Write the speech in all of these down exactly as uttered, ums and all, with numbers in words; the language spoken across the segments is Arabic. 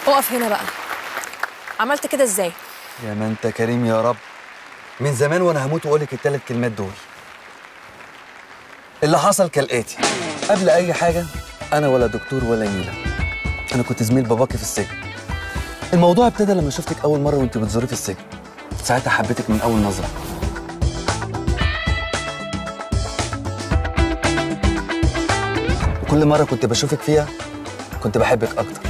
اقف هنا بقى. عملت كده ازاي؟ يا ما انت كريم يا رب. من زمان وانا هموت واقولك الثلاث كلمات دول. اللي حصل كالاتي: قبل اي حاجه انا ولا دكتور ولا نيله، انا كنت زميل باباكي في السجن. الموضوع ابتدى لما شفتك اول مره وانت بتزوري في السجن. ساعتها حبيتك من اول نظره. وكل مره كنت بشوفك فيها كنت بحبك اكتر.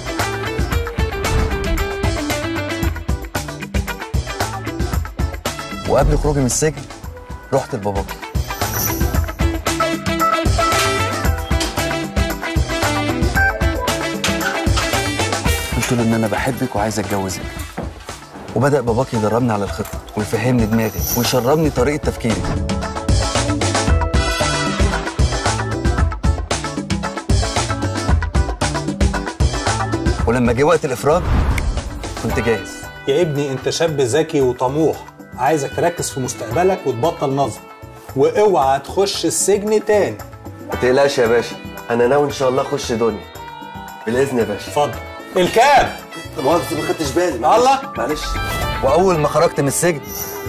وقبل خروجي من السجن رحت لباباكي. قلت له ان انا بحبك وعايز اتجوزك. وبدأ باباكي يدربني على الخطة ويفهمني دماغي ويشربني طريقة تفكيري. ولما جه وقت الإفراج كنت جاهز. يا ابني انت شاب ذكي وطموح، عايزك تركز في مستقبلك وتبطل نظر، واوعى تخش السجن تاني. ما تقلقش يا باشا، انا ناوي ان شاء الله اخش دنيا بالاذن يا باشا. اتفضل. الكاب. طب ما ما خدتش بالي. الله معلش. وأول ما خرجت من السجن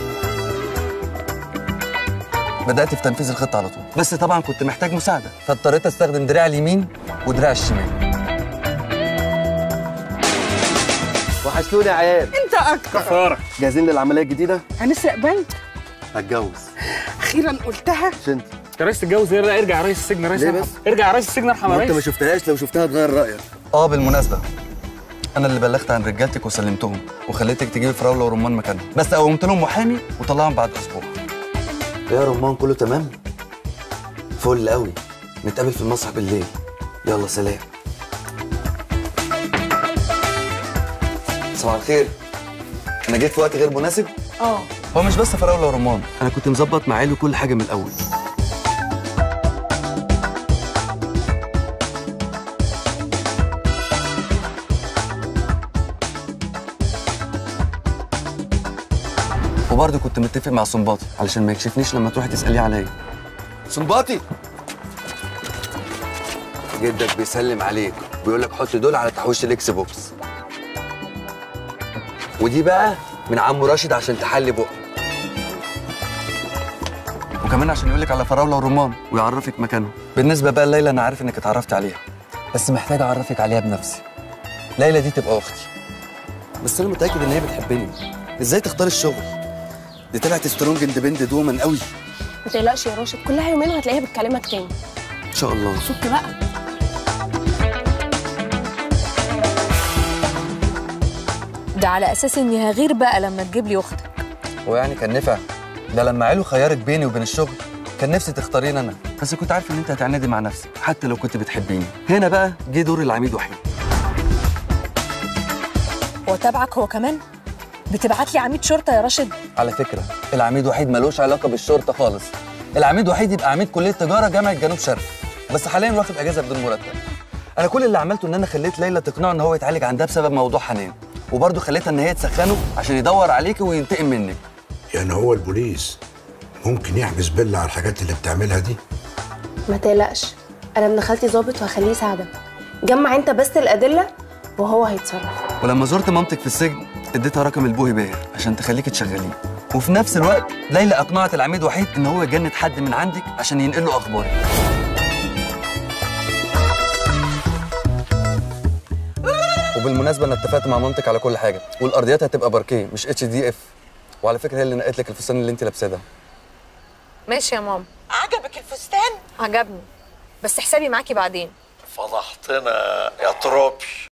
بدأت في تنفيذ الخطة على طول، بس طبعا كنت محتاج مساعدة، فاضطريت استخدم دراع اليمين ودراع الشمال. وحشتوني يا عيال. انت اكتر. كفاره. جاهزين للعمليه الجديده؟ هنسرق بنك. هتجوز. اخيرا قلتها. مش انت يا ريس تتجوز ايه؟ لا ارجع يا ريس السجن يا ريس. ليه بس؟ ارجع يا ريس السجن ارحم يا ريس. انت ما شفتهاش، لو شفتها تغير رايك. اه بالمناسبة أنا اللي بلغت عن رجالتك وسلمتهم وخليتك تجيبي فراولة ورمان مكانهم، بس قومت لهم محامي وطلعهم بعد أسبوع. يا رمان كله تمام؟ فل قوي. نتقابل في المسرح بالليل. يلا سلام. صباح الخير. أنا جيت في وقت غير مناسب؟ اه هو مش بس فراولة ورمان، أنا كنت مظبط مع عيلي كل حاجة من الأول. وبرضه كنت متفق مع صنباطي علشان ما يكشفنيش لما تروحي تسأليه عليا. صنباطي جدك بيسلم عليك وبيقول لك حط دول على تحويش الاكس بوكس. ودي بقى من عمو راشد عشان تحلي بقى. وكمان عشان يقول لك على فراولة ورمان ويعرفك مكانهم. بالنسبة بقى ليلى أنا عارف إنك اتعرفت عليها، بس محتاج أعرفك عليها بنفسي. ليلى دي تبقى أختي. بس انا متاكد ان هي بتحبني. ازاي تختار الشغل؟ دي طلعت سترونج اندبندنت وومن قوي. ما تقلقش يا راشد، كلها يومين وهتلاقيها بتكلمك تاني. ان شاء الله. فك بقى. ده على اساس اني هغير بقى لما تجيب لي اختك. ويعني كان نفع؟ ده لما عيلو خيرك بيني وبين الشغل كان نفسي تختاريني انا، بس كنت عارف ان انت هتعندي مع نفسك حتى لو كنت بتحبيني. هنا بقى جه دور العميد وحيد. هو تابعك هو كمان؟ بتبعت لي عميد شرطه يا راشد؟ على فكره العميد وحيد ملوش علاقه بالشرطه خالص. العميد وحيد يبقى عميد كليه تجاره جامعه جنوب شرق، بس حاليا واخد اجازه بدون مرتب. انا كل اللي عملته ان انا خليت ليلى تقنعه ان هو يتعالج عندها بسبب موضوع حنان، وبرضه خليتها ان هي تسخنه عشان يدور عليكي وينتقم منك. يعني هو البوليس ممكن يحبس بيلا على الحاجات اللي بتعملها دي؟ ما تقلقش، انا ابن خالتي ظابط وهخليه يساعدك. جمع انت بس الادله وهو هيتصرف. ولما زرت مامتك في السجن اديتها رقم البوهي باهر عشان تخليكي تشغليه، وفي نفس الوقت ليلى اقنعت العميد وحيد ان هو يجند حد من عندك عشان ينقل له اخبارك. وبالمناسبه انا اتفقت مع مامتك على كل حاجه، والارضيات هتبقى باركيه مش اتش دي اف. وعلى فكره هي اللي نقلت لك الفستان اللي انت لابساه ده. ماشي يا ماما. عجبك الفستان؟ عجبني، بس حسابي معاكي بعدين. فضحتنا يا تروبي.